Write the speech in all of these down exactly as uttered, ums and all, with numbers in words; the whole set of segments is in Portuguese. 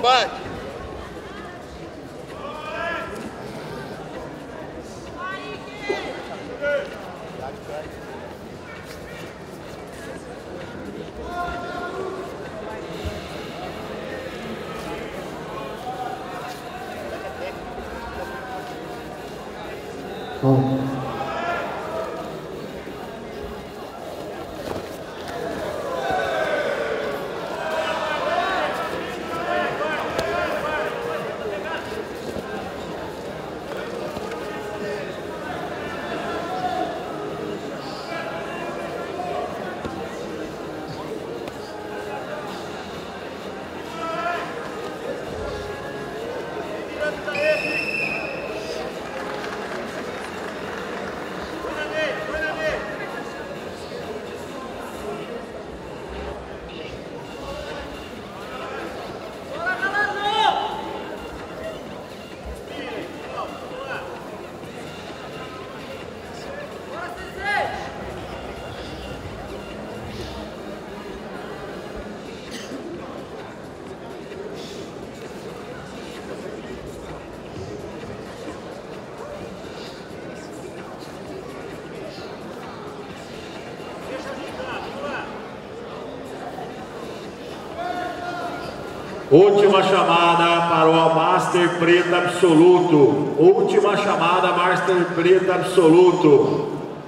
combate. Bom. Última chamada para o Master Preta Absoluto. Última chamada, Master Preta Absoluto.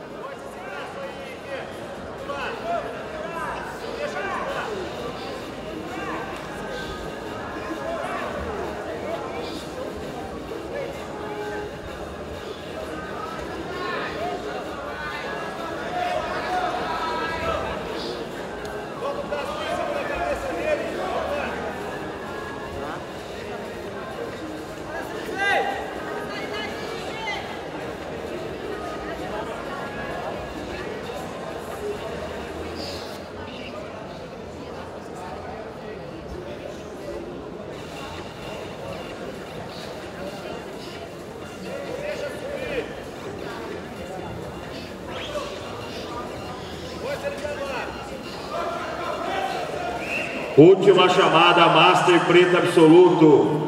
Última chamada, Master Preta Absoluto.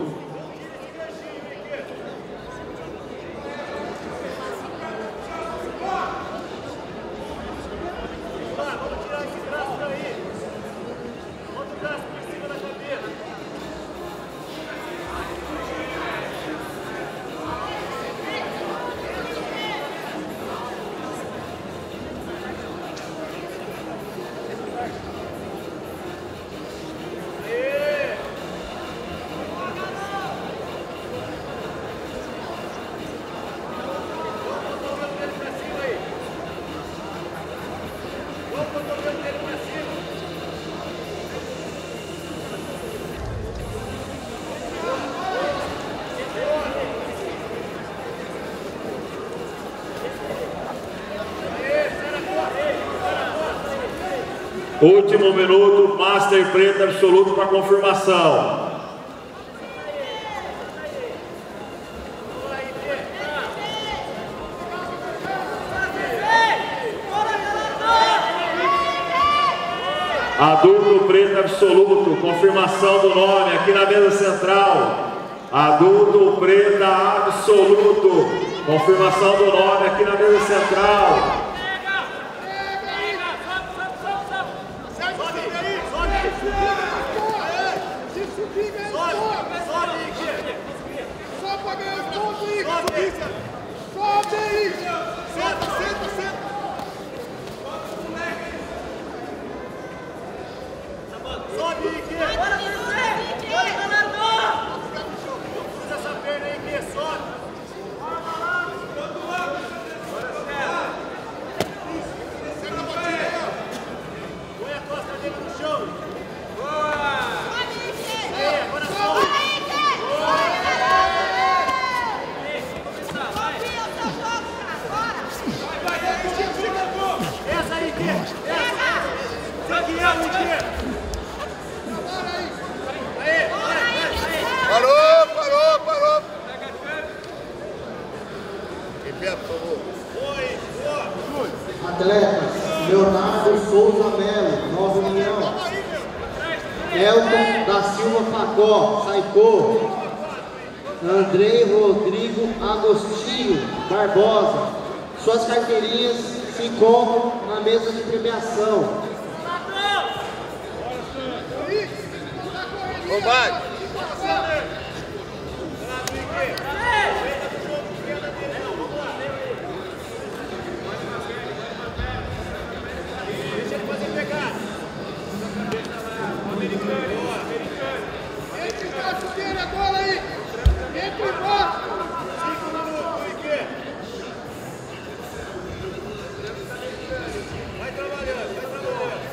Último minuto, Master Preta Absoluto para confirmação. Adulto Preto Absoluto, confirmação do nome aqui na mesa central. Adulto Preta Absoluto, confirmação do nome aqui na mesa central. Parou, parou, parou. Em pé, por favor. Atletas, Leonardo Souza Melo, Nova União. Elton da Silva Facó. Jacó, Saicô, Andrei Rodrigo Agostinho Barbosa. Suas carteirinhas se encontram na mesa de premiação. Combate! Deixa ele fazer pegar. Americano, americano. Entre cá, chuteira agora aí. Entre embaixo. Cinco minutos, Henrique. Vai trabalhando, vai trabalhando.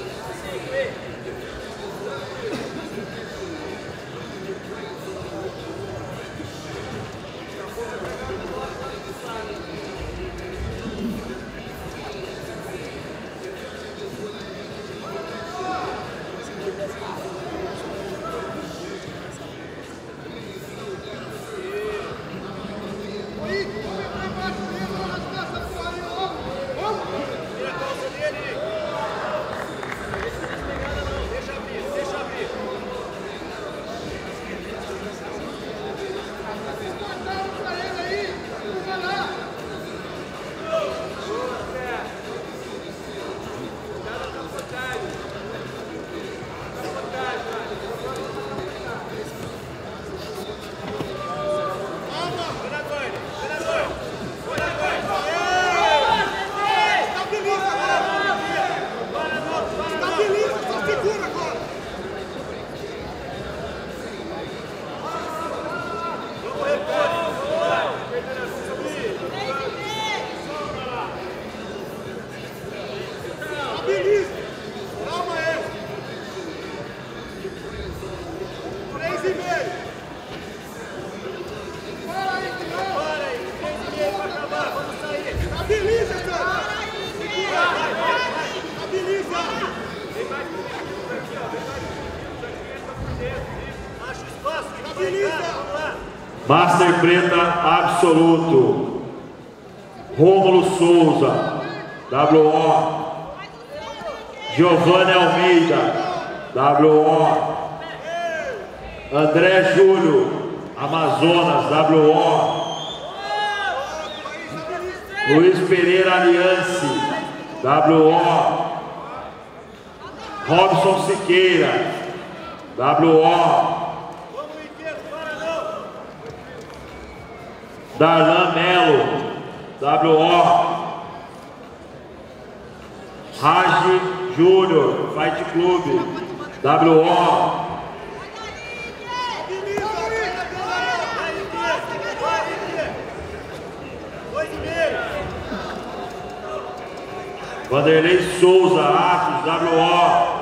Master Preta Absoluto, Rômulo Souza, W O, Giovanni Almeida, W O, André Júlio, Amazonas, W O, Luiz Pereira Alianci, W O, Robson Siqueira, W O, Darlan Melo, W O, Raj Júnior, Fight Club, W O, Vanderlei Souza, Atos, W O,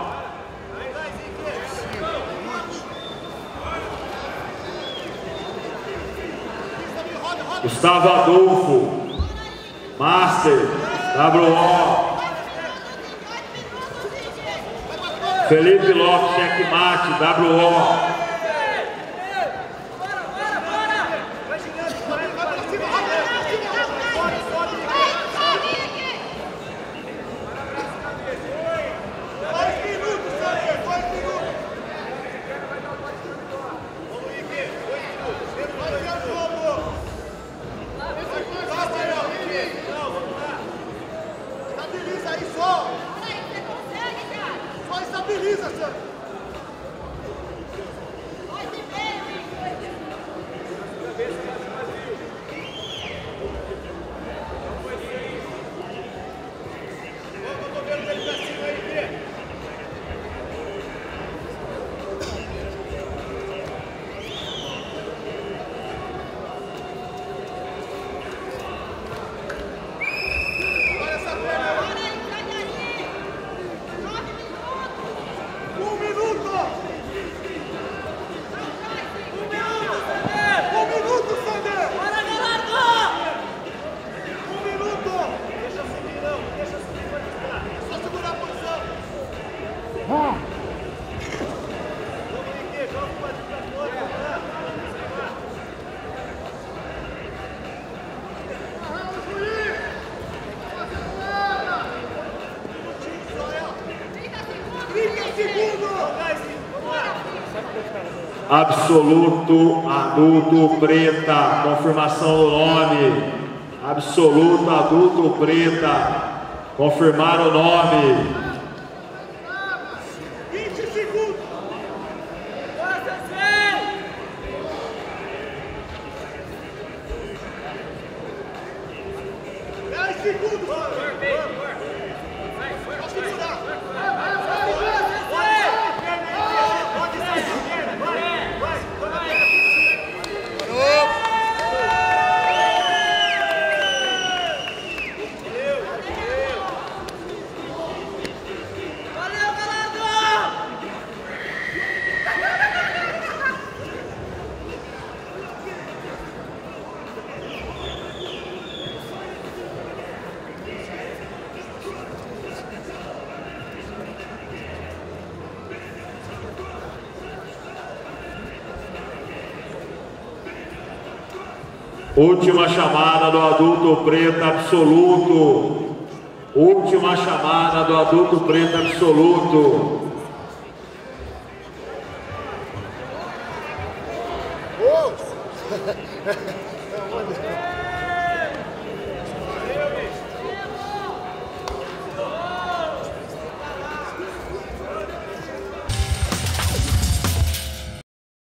Gustavo Adolfo, Master, W O, Felipe Lopes, Checkmate, W O, Estabiliza, senhor! absoluto, adulto, preta, confirmação do nome, absoluto, adulto, preta, confirmar o nome. vinte segundos. dez segundos. Pode segurar. Última chamada do adulto preto absoluto. Última chamada do adulto preto absoluto. Oh!